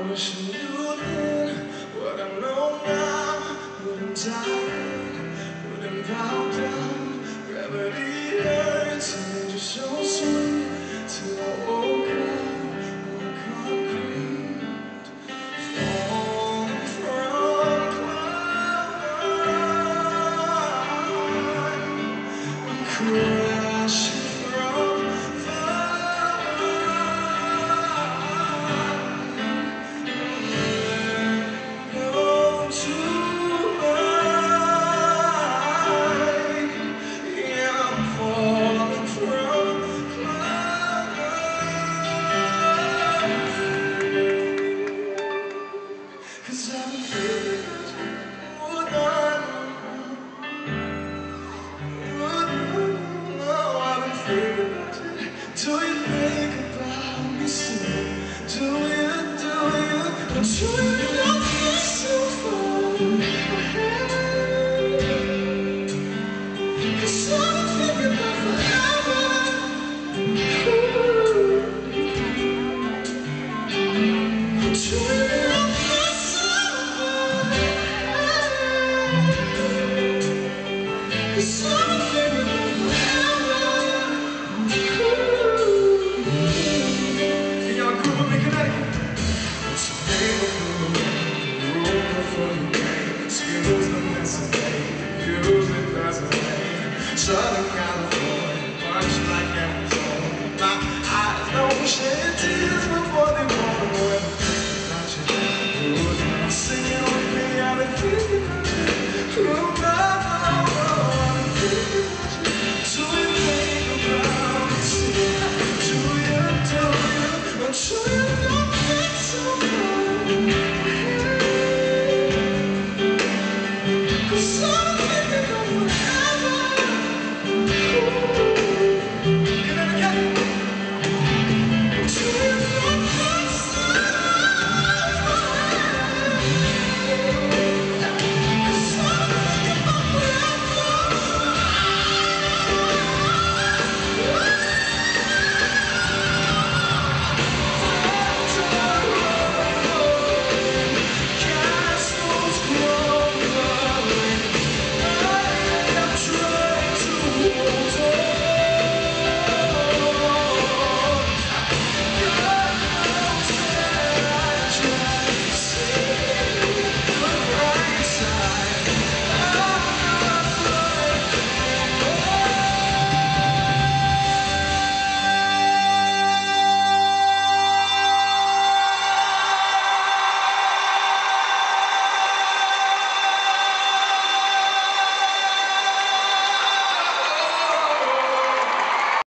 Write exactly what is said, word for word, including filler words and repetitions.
wish I knew then what I know now. Wouldn't die, wouldn't bow down. Gravity hurts and you're so sweet till I woke up on concrete, falling from climb, I'm crashing from do you think about me still? Do you, do you, don't you love me so far ahead? 'Cause I'm thinking about forever. Ooh. Don't you love me so ahead? 'Cause I'm thinking about forever. Southern California.